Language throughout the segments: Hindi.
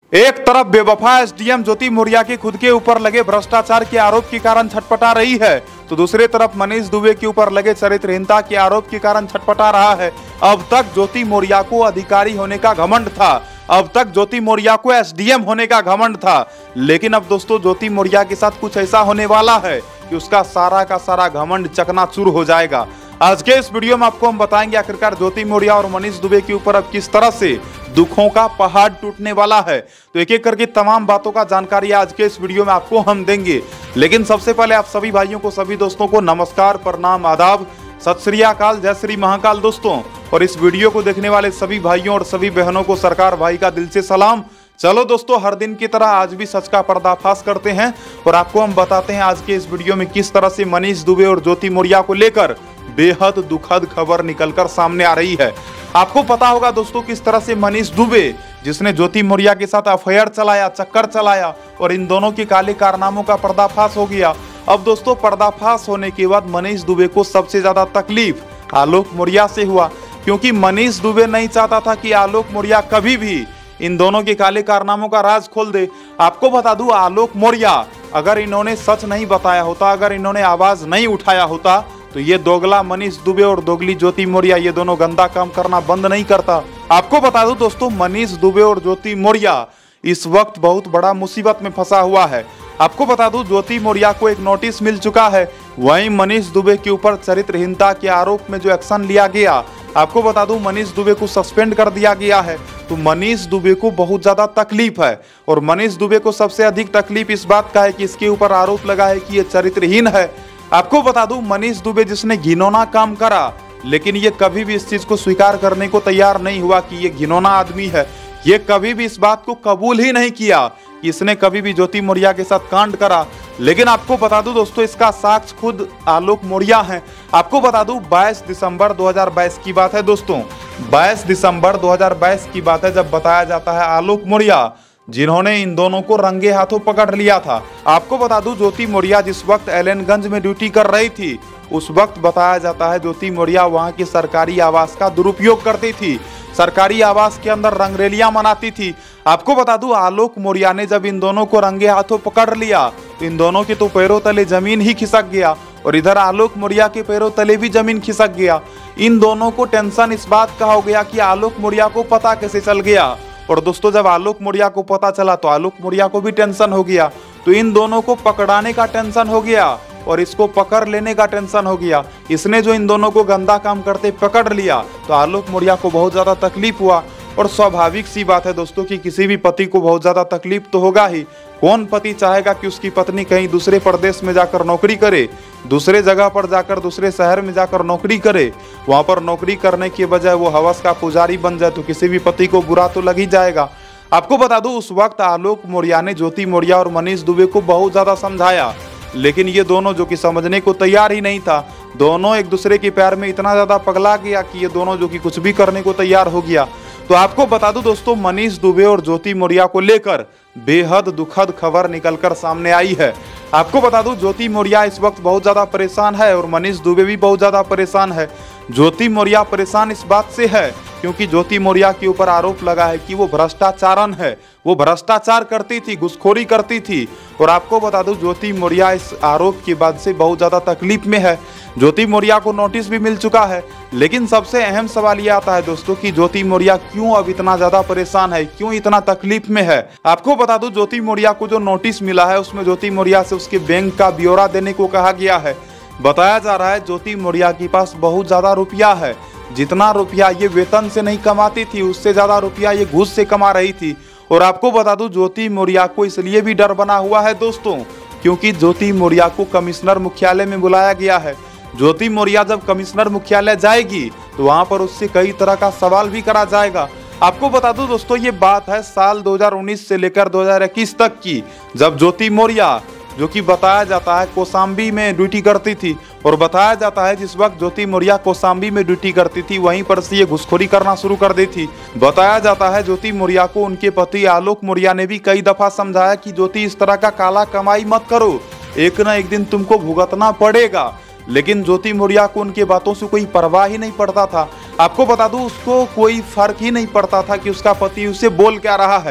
एक तरफ बेवफा एसडीएम ज्योति मौर्य की खुद के ऊपर लगे भ्रष्टाचार के आरोप के कारण छटपटा रही है, तो दूसरी तरफ मनीष दुबे के ऊपर लगे चरित्रहीनता के आरोप के कारण छटपटा रहा है। अब तक ज्योति मौर्य को अधिकारी होने का घमंड था, अब तक ज्योति मौर्य को एसडीएम होने का घमंड था, लेकिन अब दोस्तों ज्योति मौर्य के साथ कुछ ऐसा होने वाला है कि उसका सारा का सारा घमंड चकनाचूर हो जाएगा। आज के इस वीडियो में आपको हम बताएंगे आखिरकार ज्योति मौर्य और मनीष दुबे के ऊपर अब किस तरह से दुखों का पहाड़ टूटने वाला है। तो एक एक करके तमाम बातों का जानकारी आज के इस वीडियो में आपको हम देंगे। लेकिन सबसे पहले आप सभी भाइयों को, सभी दोस्तों को नमस्कार, प्रणाम, आदाब, सत श्री अकाल, जय श्री महाकाल दोस्तों। और इस वीडियो को देखने वाले सभी भाइयों और सभी बहनों को सरकार भाई का दिल से सलाम। चलो दोस्तों, हर दिन की तरह आज भी सच का पर्दाफाश करते हैं और आपको हम बताते हैं आज के इस वीडियो में किस तरह से मनीष दुबे और ज्योति मौर्य को लेकर बेहद दुखद खबर निकलकर सामने आ रही है। आपको पता होगा दोस्तों किस तरह से मनीष दुबे, जिसने ज्योति मौर्य के साथ अफेयर चलाया, चक्कर चलाया और इन दोनों के काले कारनामों का पर्दाफाश हो गया। अब दोस्तों पर्दाफाश होने के बाद मनीष दुबे को सबसे ज्यादा तकलीफ आलोक मौर्य से हुआ, क्योंकि मनीष दुबे नहीं चाहता था कि आलोक मौर्य कभी भी इन दोनों के काले कारनामों का राज खोल दे। आपको बता दूं, आलोक मौर्य अगर इन्होंने सच नहीं बताया होता, अगर इन्होंने आवाज नहीं उठाया होता, तो ये दोगला मनीष दुबे और दोगली ज्योति मौर्य ये दोनों गंदा काम करना बंद नहीं करता। आपको बता दूं दोस्तों, मनीष दुबे और ज्योति मौर्य इस वक्त बहुत बड़ा मुसीबत में फंसा हुआ है। आपको बता दूं, ज्योति मौर्य को एक नोटिस मिल चुका है, वहीं मनीष दुबे के ऊपर चरित्रहीनता के आरोप में जो एक्शन लिया गया, आपको बता दूं मनीष दुबे को सस्पेंड कर दिया गया है। तो मनीष दुबे को बहुत ज्यादा तकलीफ है और मनीष दुबे को सबसे अधिक तकलीफ इस बात का है कि इसके ऊपर आरोप लगा है कि ये चरित्रहीन है। आपको बता दूं, मनीष दुबे जिसने घिनौना काम करा, लेकिन ये कभी भी इस चीज को स्वीकार करने को तैयार नहीं हुआ कि ये घिनौना आदमी है। ये कभी भी इस बात को कबूल ही नहीं किया कि इसने कभी भी ज्योति मौर्य के साथ कांड करा। लेकिन आपको बता दूं दोस्तों, इसका साक्ष्य खुद आलोक मौर्य है। आपको बता दूं 22 दिसंबर 2022 की बात है दोस्तों, 22 दिसंबर 2022 की बात है, जब बताया जाता है आलोक मौर्य जिन्होंने इन दोनों को रंगे हाथों पकड़ लिया था। आपको बता दूं, ज्योति मौर्य जिस वक्त एलएनगंज में ड्यूटी कर रही थी, उस वक्त बताया जाता है ज्योति मौर्य वहां की सरकारी आवास का दुरुपयोग करती थी, सरकारी आवास के अंदर रंगरेलियां मनाती थी। आपको बता दूं, आलोक मौर्य ने जब इन दोनों को रंगे हाथों पकड़ लिया तो इन दोनों के तो पैरों तले जमीन ही खिसक गया और इधर आलोक मौर्य के पैरों तले भी जमीन खिसक गया। इन दोनों को टेंशन इस बात का हो गया कि आलोक मौर्य को पता कैसे चल गया, और दोस्तों जब आलोक मौर्य को पता चला तो आलोक मौर्य को भी टेंशन हो गया। तो इन दोनों को पकड़ाने का टेंशन हो गया और इसको पकड़ लेने का टेंशन हो गया। इसने जो इन दोनों को गंदा काम करते पकड़ लिया तो आलोक मौर्य को बहुत ज्यादा तकलीफ हुआ। और स्वाभाविक सी बात है दोस्तों कि किसी भी पति को बहुत ज्यादा तकलीफ तो होगा ही। कौन पति चाहेगा कि उसकी पत्नी कहीं दूसरे प्रदेश में जाकर नौकरी करे, दूसरे जगह पर जाकर, दूसरे शहर में जाकर नौकरी करे, वहां पर नौकरी करने के बजाय वो हवस का पुजारी बन जाए, तो किसी भी पति को बुरा तो लग ही जाएगा। आपको बता दूं, उस वक्त आलोक मौर्य ने ज्योति मौर्य और मनीष दुबे को बहुत ज्यादा समझाया, लेकिन ये दोनों जो कि समझने को तैयार ही नहीं था, दोनों एक दूसरे के प्यार में इतना ज्यादा पगला गया कि ये दोनों जो कि कुछ भी करने को तैयार हो गया। तो आपको बता दूं दोस्तों, मनीष दुबे और ज्योति मौर्य को लेकर बेहद दुखद खबर निकलकर सामने आई है। आपको बता दूं, ज्योति मौर्य इस वक्त बहुत ज्यादा परेशान है और मनीष दुबे भी बहुत ज्यादा परेशान है। ज्योति मौर्य परेशान इस बात से है क्योंकि ज्योति मौर्य के ऊपर आरोप लगा है कि वो भ्रष्टाचारन है, वो भ्रष्टाचार करती थी, घुसखोरी करती थी। और आपको बता दूं, ज्योति मौर्य इस आरोप के बाद से बहुत ज्यादा तकलीफ में है। ज्योति मौर्य को नोटिस भी मिल चुका है, लेकिन सबसे अहम सवाल ये आता है दोस्तों कि ज्योति मौर्य क्यों अब इतना ज्यादा परेशान है, क्यों इतना तकलीफ में है। आपको बता दूं, ज्योति मौर्य को जो नोटिस मिला है उसमें ज्योति मौर्य से उसके बैंक का ब्यौरा देने को कहा गया है। बताया जा रहा है ज्योति मौर्य के पास बहुत ज्यादा रुपया है, जितना रुपया ये वेतन से नहीं कमाती थी उससे ज्यादा रुपया ये घूस से कमा रही थी। और आपको बता दूं, ज्योति मौर्य को इसलिए भी डर बना हुआ है दोस्तों, क्योंकि ज्योति मौर्य को कमिश्नर मुख्यालय में बुलाया गया है। ज्योति मौर्य जब कमिश्नर मुख्यालय जाएगी तो वहां पर उससे कई तरह का सवाल भी करा जाएगा। आपको बता दूं दोस्तों, ये बात है साल 2019 से लेकर 2021 तक की, जब ज्योति मौर्य जो कि बताया जाता है कौशाम्बी में ड्यूटी करती थी, और बताया जाता है जिस वक्त ज्योति मौर्य कौशाम्बी में ड्यूटी करती थी वहीं पर से ये घुसखोरी करना शुरू कर दी थी। बताया जाता है ज्योति मौर्य को उनके पति आलोक मौर्य ने भी कई दफा समझाया कि ज्योति इस तरह का काला कमाई मत करो, एक ना एक दिन तुमको भुगतना पड़ेगा। लेकिन ज्योति मौर्य को उनके बातों से कोई परवाह ही नहीं पड़ता था। आपको बता दूं, उसको कोई फर्क ही नहीं पड़ता था कि उसका पति उसे बोल क्या रहा है।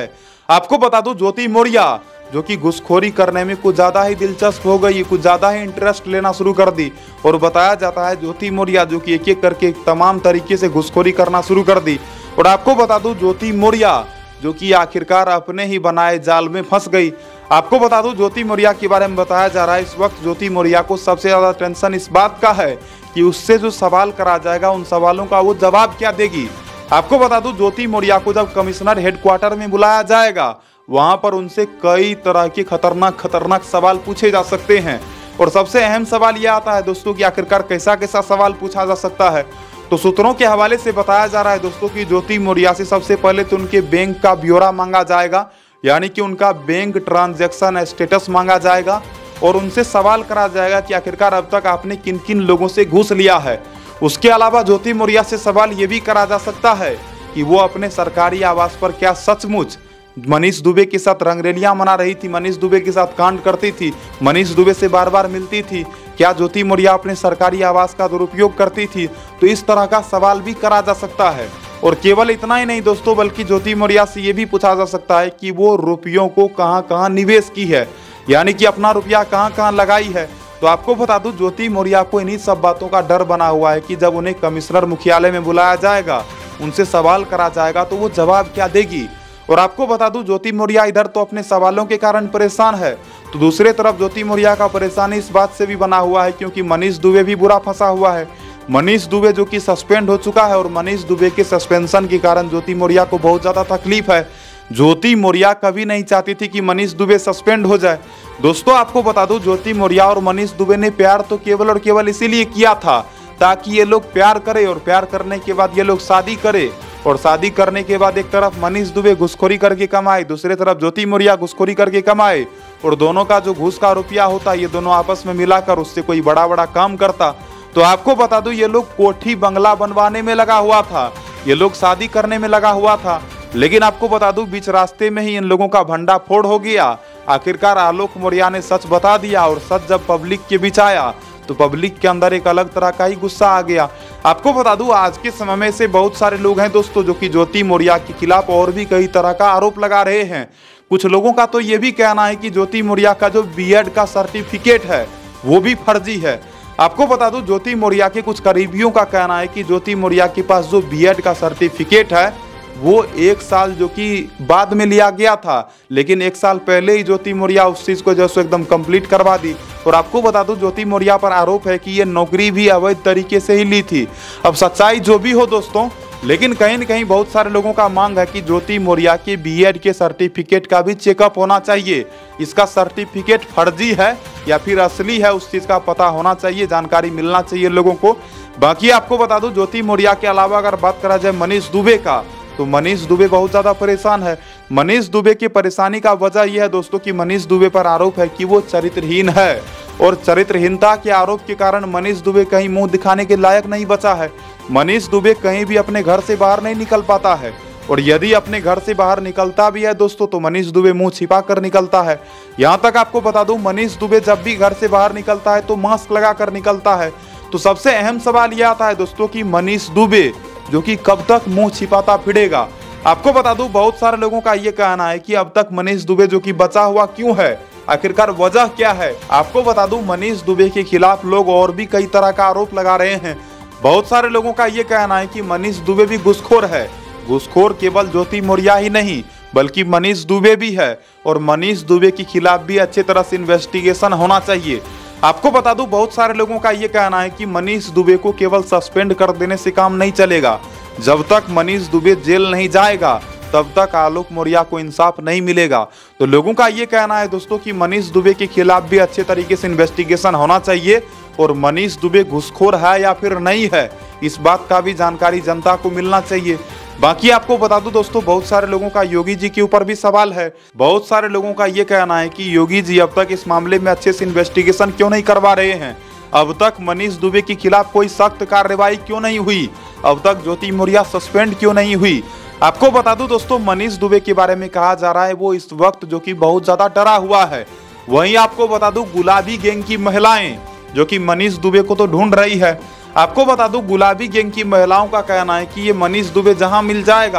आपको बता दूं ज्योति मौर्य जो कि घुसखोरी करने में कुछ ज्यादा ही दिलचस्प हो गई, कुछ ज्यादा ही इंटरेस्ट लेना शुरू कर दी और बताया जाता है ज्योति मौर्य जो कि एक एक करके तमाम तरीके से घुसखोरी करना शुरू कर दी। और आपको बता दूं ज्योति मौर्य जो कि आखिरकार अपने ही बनाए जाल में फंस गई। आपको बता दूं ज्योति मौर्य के बारे में बताया जा रहा है इस वक्त ज्योति मौर्य को सबसे ज्यादा टेंशन इस बात का है कि उससे जो सवाल करा जाएगा उन सवालों का वो जवाब क्या देगी। आपको बता दूं ज्योति मौर्य को जब कमिश्नर हेडक्वार्टर में बुलाया जाएगा वहां पर उनसे कई तरह के खतरनाक सवाल पूछे जा सकते हैं। और सबसे अहम सवाल यह आता है दोस्तों कि आखिरकार कैसा कैसा सवाल पूछा जा सकता है। तो सूत्रों के हवाले से बताया जा रहा है दोस्तों कि ज्योति मौर्य से सबसे पहले तो उनके बैंक का ब्यौरा मांगा जाएगा, यानी कि उनका बैंक ट्रांजैक्शन स्टेटस मांगा जाएगा और उनसे सवाल करा जाएगा कि आखिरकार अब तक आपने किन किन लोगों से घूस लिया है। उसके अलावा ज्योति मौर्य से सवाल ये भी करा जा सकता है कि वो अपने सरकारी आवास पर क्या सचमुच मनीष दुबे के साथ रंगरेलियां मना रही थी, मनीष दुबे के साथ कांड करती थी, मनीष दुबे से बार बार मिलती थी, क्या ज्योति मौर्य अपने सरकारी आवास का दुरुपयोग करती थी। तो इस तरह का सवाल भी करा जा सकता है। और केवल इतना ही नहीं दोस्तों बल्कि ज्योति मौर्य से ये भी पूछा जा सकता है कि वो रुपयों को कहां कहां निवेश की है, यानी कि अपना रुपया कहां कहां लगाई है। तो आपको बता दूं ज्योति मौर्य को इन्हीं सब बातों का डर बना हुआ है कि जब उन्हें कमिश्नर मुख्यालय में बुलाया जाएगा, उनसे सवाल करा जाएगा तो वो जवाब क्या देगी। और आपको बता दूं ज्योति मौर्य इधर तो अपने सवालों के कारण परेशान है, तो दूसरे तरफ ज्योति मौर्य का परेशानी इस बात से भी बना हुआ है क्योंकि मनीष दुबे भी बुरा फंसा हुआ है। मनीष दुबे जो कि सस्पेंड हो चुका है और मनीष दुबे के सस्पेंशन के कारण ज्योति मौर्य को बहुत ज़्यादा तकलीफ है। ज्योति मौर्य कभी नहीं चाहती थी कि मनीष दुबे सस्पेंड हो जाए। दोस्तों आपको बता दूं ज्योति मौर्य और मनीष दुबे ने प्यार तो केवल और केवल इसीलिए किया था ताकि ये लोग प्यार करें और प्यार करने के बाद ये लोग शादी करें और शादी करने के बाद एक तरफ मनीष दुबे घुसखोरी करके कमाए, दूसरे तरफ ज्योति मौर्य घुसखोरी करके कमाए और दोनों का जो घूस का रुपया होता ये दोनों आपस में मिलाकर उससे कोई बड़ा बड़ा काम करता। तो आपको बता दूं ये लोग कोठी बंगला बनवाने में लगा हुआ था, ये लोग शादी करने में लगा हुआ था। लेकिन आपको बता दूं बीच रास्ते में ही इन लोगों का भंडाफोड़ हो गया। आखिरकार आलोक मौर्य ने सच बता दिया और सच जब पब्लिक के बीच आया तो पब्लिक के अंदर एक अलग तरह का ही गुस्सा आ गया। आपको बता दूं आज के समय में से बहुत सारे लोग हैं दोस्तों जो कि ज्योति मौर्य के खिलाफ और भी कई तरह का आरोप लगा रहे हैं। कुछ लोगों का तो ये भी कहना है कि ज्योति मौर्य का जो बीएड का सर्टिफिकेट है वो भी फर्जी है। आपको बता दूं ज्योति मौर्य के कुछ करीबियों का कहना है कि ज्योति मौर्य के पास जो बीएड का सर्टिफिकेट है वो 1 साल जो कि बाद में लिया गया था, लेकिन 1 साल पहले ही ज्योति मौर्य उस चीज़ को जो एकदम कंप्लीट करवा दी। और आपको बता दूं ज्योति मौर्य पर आरोप है कि ये नौकरी भी अवैध तरीके से ही ली थी। अब सच्चाई जो भी हो दोस्तों, लेकिन कहीं न कहीं बहुत सारे लोगों का मांग है कि ज्योति मौर्य के बीएड के सर्टिफिकेट का भी चेकअप होना चाहिए। इसका सर्टिफिकेट फर्जी है या फिर असली है उस चीज़ का पता होना चाहिए, जानकारी मिलना चाहिए लोगों को। बाकी आपको बता दूं ज्योति मौर्य के अलावा अगर बात करा जाए मनीष दुबे का, तो मनीष दुबे बहुत ज़्यादा परेशान है। मनीष दुबे की परेशानी का वजह यह है दोस्तों कि मनीष दुबे पर आरोप है कि वो चरित्रहीन है और चरित्रहीनता के आरोप के कारण मनीष दुबे कहीं मुंह दिखाने के लायक नहीं बचा है। मनीष दुबे कहीं भी अपने घर से बाहर नहीं निकल पाता है और यदि अपने घर से बाहर निकलता भी है दोस्तों तो मनीष दुबे मुंह छिपा कर निकलता है। यहाँ तक आपको बता दूं मनीष दुबे जब भी घर से बाहर निकलता है तो मास्क लगा कर निकलता है। तो सबसे अहम सवाल यह आता है दोस्तों कि मनीष दुबे जो कि कब तक मुंह छिपाता फिरेगा। आपको बता दूं बहुत सारे लोगों का ये कहना है कि अब तक मनीष दुबे जो कि बचा हुआ क्यों है, आखिरकार वजह क्या है। आपको बता दूं मनीष दुबे के खिलाफ लोग और भी कई तरह का आरोप लगा रहे हैं। बहुत सारे लोगों का ये कहना है कि मनीष दुबे भी घूसखोर है। घूसखोर केवल ज्योति मौर्य ही नहीं बल्कि मनीष दुबे भी है और मनीष दुबे के खिलाफ भी अच्छे तरह से इन्वेस्टिगेशन होना चाहिए। आपको बता दूं बहुत सारे लोगों का ये कहना है कि मनीष दुबे को केवल सस्पेंड कर देने से काम नहीं चलेगा। जब तक मनीष दुबे जेल नहीं जाएगा तब तक आलोक मौर्य को इंसाफ नहीं मिलेगा। तो लोगों का ये कहना है दोस्तों कि मनीष दुबे के खिलाफ भी अच्छे तरीके से इन्वेस्टिगेशन होना चाहिए और मनीष दुबे घूसखोर है या फिर नहीं है इस बात का भी जानकारी जनता को मिलना चाहिए। बाकी आपको बता दूं दोस्तों बहुत सारे लोगों का योगी जी के ऊपर भी सवाल है। बहुत सारे लोगों का ये कहना है कि योगी जी अब तक इस मामले में अच्छे से इन्वेस्टिगेशन क्यों नहीं करवा रहे हैं, अब तक मनीष दुबे के खिलाफ कोई सख्त कार्रवाई क्यों नहीं हुई, अब तक ज्योति मौर्य सस्पेंड क्यों नहीं हुई। आपको बता दूं दोस्तों मनीष दुबे के बारे में कहा जा रहा है वो इस वक्त जो कि बहुत ज्यादा डरा हुआ है। वहीं आपको बता दूं गुलाबी गैंग की महिलाएं जो कि मनीष दुबे को तो ढूंढ रही है। आपको बता दूं गुलाबी गैंग की महिलाओं का कहना है कि ये मनीष दुबे जहां मिल जाएगा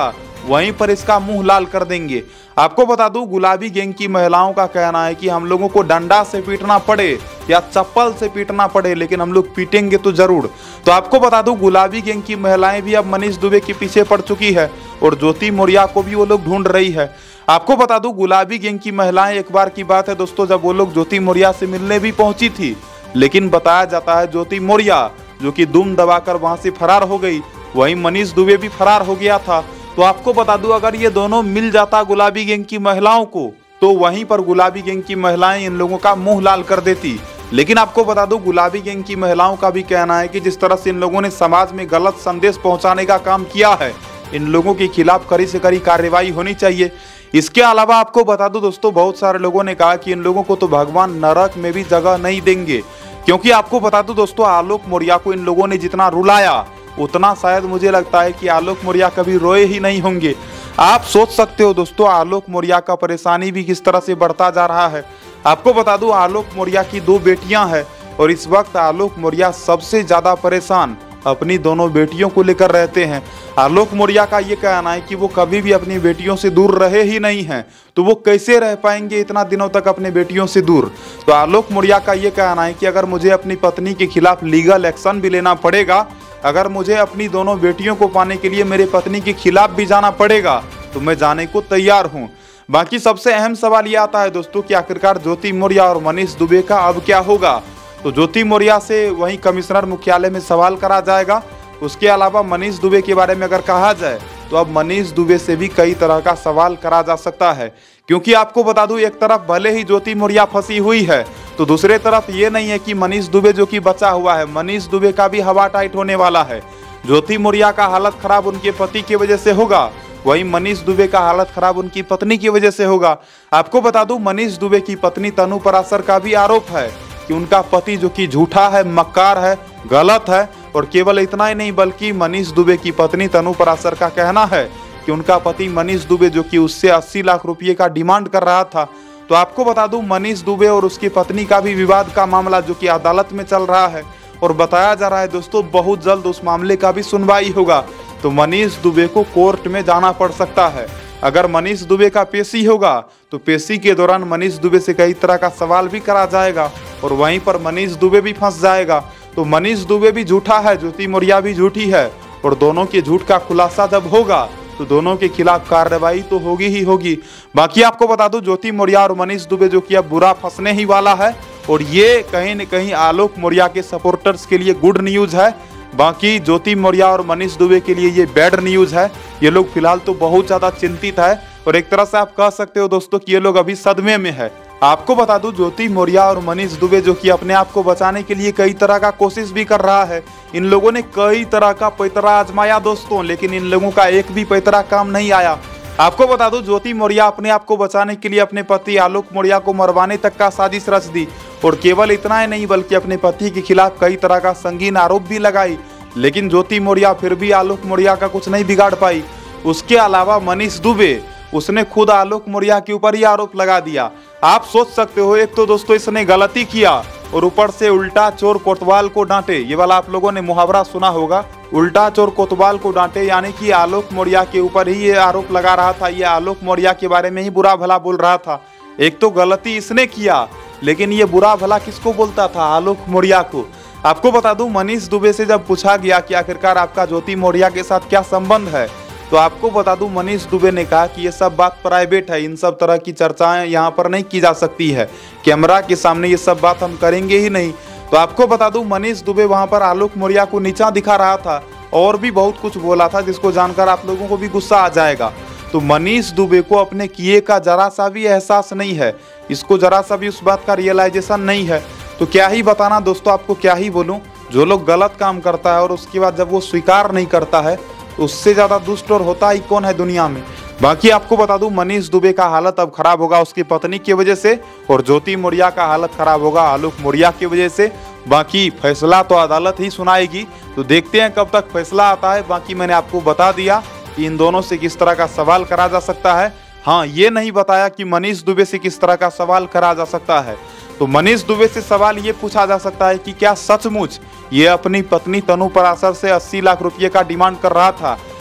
वहीं पर इसका मुंह लाल कर देंगे। आपको बता दूं, गुलाबी गैंग की महिलाओं का कहना है कि हम लोगों को डंडा से पीटना पड़े या चप्पल से पीटना पड़े, लेकिन हम लोग पीटेंगे तो जरूर। तो आपको बता दूं, गुलाबी गैंग की महिलाएं भी अब मनीष दुबे के पीछे पड़ चुकी है और ज्योति मौर्य को भी वो लोग ढूंढ रही है। आपको बता दूं, गुलाबी गैंग की महिलाएं, एक बार की बात है दोस्तों, जब वो लोग ज्योति मौर्य से मिलने भी पहुंची थी, लेकिन बताया जाता है ज्योति मौर्य जो कि दुम दबाकर वहां से फरार हो गई, वहीं मनीष दुबे भी फरार हो गया था। तो आपको बता दूं, अगर ये दोनों मिल जाता गुलाबी गैंग की महिलाओं को, तो वहीं पर गुलाबी गैंग की महिलाएं इन लोगों का मुंह लाल कर देती। लेकिन आपको बता दूं, गुलाबी गैंग की महिलाओं का भी कहना है कि जिस तरह से इन लोगों ने समाज में गलत संदेश पहुंचाने का काम किया है, इन लोगों के खिलाफ कड़ी से कड़ी कार्रवाई होनी चाहिए। इसके अलावा आपको बता दूं दोस्तों, बहुत सारे लोगों ने कहा कि इन लोगों को तो भगवान नरक में भी जगह नहीं देंगे, क्योंकि आपको बता दूं दोस्तों, आलोक मौर्य को इन लोगों ने जितना रुलाया, उतना शायद मुझे लगता है कि आलोक मौर्य कभी रोए ही नहीं होंगे। आप सोच सकते हो दोस्तों, आलोक मौर्य का परेशानी भी किस तरह से बढ़ता जा रहा है। आपको बता दूं, आलोक मौर्य की 2 बेटियां हैं और इस वक्त आलोक मौर्य सबसे ज्यादा परेशान अपनी दोनों बेटियों को लेकर रहते हैं। आलोक मौर्य का ये कहना है कि वो कभी भी अपनी बेटियों से दूर रहे ही नहीं हैं, तो वो कैसे रह पाएंगे इतना दिनों तक अपने बेटियों से दूर। तो आलोक मौर्य का ये कहना है कि अगर मुझे अपनी पत्नी के खिलाफ लीगल एक्शन भी लेना पड़ेगा, अगर मुझे अपनी दोनों बेटियों को पाने के लिए मेरे पत्नी के खिलाफ भी जाना पड़ेगा, तो मैं जाने को तैयार हूँ। बाकी सबसे अहम सवाल ये आता है दोस्तों कि आखिरकार ज्योति मौर्य और मनीष दुबे का अब क्या होगा। तो ज्योति मौर्य से वहीं कमिश्नर मुख्यालय में सवाल करा जाएगा। उसके अलावा मनीष दुबे के बारे में अगर कहा जाए, तो अब मनीष दुबे से भी कई तरह का सवाल करा जा सकता है, क्योंकि आपको बता दूं, एक तरफ भले ही ज्योति मौर्य फंसी हुई है, तो दूसरे तरफ ये नहीं है कि मनीष दुबे जो कि बचा हुआ है, मनीष दुबे का भी हवा टाइट होने वाला है। ज्योति मौर्य का हालत खराब उनके पति की वजह से होगा, वहीं मनीष दुबे का हालत खराब उनकी पत्नी की वजह से होगा। आपको बता दूं, मनीष दुबे की पत्नी तनु पराशर का भी आरोप है कि उनका पति जो कि झूठा है, मक्कार है, गलत है। और केवल इतना ही नहीं, बल्कि मनीष दुबे की पत्नी तनु पराशर का कहना है कि उनका पति मनीष दुबे जो कि उससे 80 लाख रुपये का डिमांड कर रहा था। तो आपको बता दूं, मनीष दुबे और उसकी पत्नी का भी विवाद का मामला जो कि अदालत में चल रहा है और बताया जा रहा है दोस्तों, बहुत जल्द उस मामले का भी सुनवाई होगा। तो मनीष दुबे को कोर्ट में जाना पड़ सकता है। अगर मनीष दुबे का पेशी होगा, तो पेशी के दौरान मनीष दुबे से कई तरह का सवाल भी करा जाएगा और वहीं पर मनीष दुबे भी फंस जाएगा। तो मनीष दुबे भी झूठा है, ज्योति मौर्य भी झूठी है, और दोनों के झूठ का खुलासा जब होगा, तो दोनों के खिलाफ कार्रवाई तो होगी ही होगी। बाकी आपको बता दूं, ज्योति मौर्य और मनीष दुबे जो कि अब बुरा फंसने ही वाला है, और ये कहीं न कहीं आलोक मौर्य के सपोर्टर्स के लिए गुड न्यूज है। बाकी ज्योति मौर्य और मनीष दुबे के लिए ये बैड न्यूज है। ये लोग फिलहाल तो बहुत ज्यादा चिंतित है और एक तरह से आप कह सकते हो दोस्तों कि ये लोग अभी सदमे में है। आपको बता दूं, ज्योति मौर्य और मनीष दुबे जो कि अपने आप को बचाने के लिए कई तरह का कोशिश भी कर रहा है। इन लोगों ने कई तरह का पैतरा आजमाया दोस्तों, लेकिन इन लोगों का एक भी पैतरा काम नहीं आया। आपको बता दूं, ज्योति मौर्य अपने आप को बचाने के लिए अपने पति आलोक मौर्य को मरवाने तक का साजिश रच दी, और केवल इतना ही नहीं बल्कि अपने पति के खिलाफ कई तरह का संगीन आरोप भी लगाई, लेकिन ज्योति मौर्य फिर भी आलोक मौर्य का कुछ नहीं बिगाड़ पाई। उसके अलावा मनीष दुबे, उसने खुद आलोक मौर्य के ऊपर ही आरोप लगा दिया। आप सोच सकते हो, एक तो दोस्तों इसने गलती किया और ऊपर से उल्टा चोर कोतवाल को डांटे। ये वाला आप लोगों ने मुहावरा सुना होगा, उल्टा चोर कोतवाल को डांटे, यानी कि आलोक मौर्य के ऊपर ही ये आरोप लगा रहा था। ये आलोक मौर्य के बारे में ही बुरा भला बोल रहा था। एक तो गलती इसने किया, लेकिन ये बुरा भला किसको बोलता था? आलोक मौर्य को। आपको बता दूं, मनीष दुबे से जब पूछा गया कि आखिरकार आपका ज्योति मौर्य के साथ क्या संबंध है, तो आपको बता दूं, मनीष दुबे ने कहा कि ये सब बात प्राइवेट है, इन सब तरह की चर्चाएं यहाँ पर नहीं की जा सकती है, कैमरा के सामने ये सब बात हम करेंगे ही नहीं। तो आपको बता दूं, मनीष दुबे वहां पर आलोक मौर्य को नीचा दिखा रहा था और भी बहुत कुछ बोला था, जिसको जानकर आप लोगों को भी गुस्सा आ जाएगा। तो मनीष दुबे को अपने किए का जरा सा भी एहसास नहीं है, इसको जरा सा भी उस बात का रियलाइजेशन नहीं है। तो क्या ही बताना दोस्तों, आपको क्या ही बोलूं। जो लोग गलत काम करता है और उसके बाद जब वो स्वीकार नहीं करता है, उससे ज्यादा दुष्ट और होता ही कौन है दुनिया में। बाकी आपको बता दूं, मनीष दुबे का हालत अब खराब होगा उसकी पत्नी की वजह से, और ज्योति मौर्य का हालत खराब होगा आलोक मौर्य की वजह से। बाकी फैसला तो अदालत ही सुनाएगी, तो देखते हैं कब तक फैसला आता है। बाकी मैंने आपको बता दिया कि इन दोनों से किस तरह का सवाल करा जा सकता है। हाँ, ये नहीं बताया कि मनीष दुबे से किस तरह का सवाल करा जा सकता है। तो मनीष दुबे से सवाल ये पूछा जा सकता है कि क्या सचमुच ये अपनी पत्नी तनु पराशर से 80 लाख रुपये का डिमांड कर रहा था,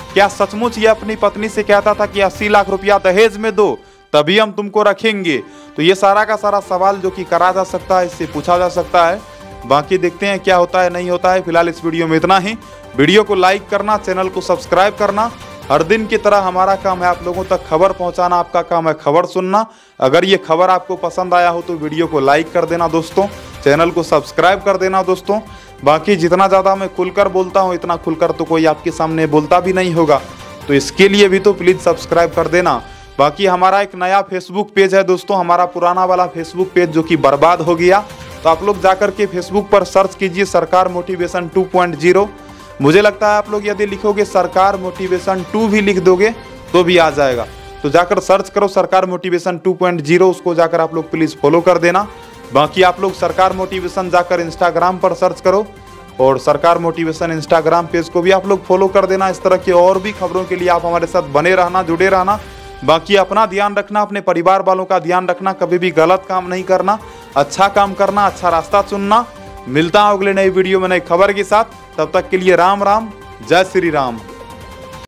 क्या सचमुच ये अपनी पत्नी से कहता था कि 80 लाख रुपया दहेज में दो तभी हम तुमको रखेंगे? तो ये सारा का सारा सवाल जो कि करा जा सकता है, इससे पूछा जा सकता है। बाकी देखते हैं क्या होता है नहीं होता है। फिलहाल इस वीडियो में इतना ही। वीडियो को लाइक करना, चैनल को सब्सक्राइब करना। हर दिन की तरह हमारा काम है आप लोगों तक खबर पहुंचाना, आपका काम है खबर सुनना। अगर ये खबर आपको पसंद आया हो तो वीडियो को लाइक कर देना दोस्तों, चैनल को सब्सक्राइब कर देना दोस्तों। बाकी जितना ज़्यादा मैं खुलकर बोलता हूँ इतना खुलकर तो कोई आपके सामने बोलता भी नहीं होगा, तो इसके लिए भी तो प्लीज़ सब्सक्राइब कर देना। बाकी हमारा एक नया फेसबुक पेज है दोस्तों, हमारा पुराना वाला फेसबुक पेज जो कि बर्बाद हो गया, तो आप लोग जाकर के फेसबुक पर सर्च कीजिए सरकार मोटिवेशन 2.0। मुझे लगता है आप लोग यदि लिखोगे सरकार मोटिवेशन 2 भी लिख दोगे तो भी आ जाएगा। तो जाकर सर्च करो सरकार मोटिवेशन 2.0, उसको जाकर आप लोग प्लीज़ फॉलो कर देना। बाकी आप लोग सरकार मोटिवेशन जाकर इंस्टाग्राम पर सर्च करो और सरकार मोटिवेशन इंस्टाग्राम पेज को भी आप लोग फॉलो कर देना। इस तरह की और भी खबरों के लिए आप हमारे साथ बने रहना, जुड़े रहना। बाकी अपना ध्यान रखना, अपने परिवार वालों का ध्यान रखना, कभी भी गलत काम नहीं करना, अच्छा काम करना, अच्छा रास्ता चुनना। मिलता हूं अगले नई वीडियो में नई खबर के साथ, तब तक के लिए राम राम, जय श्री राम।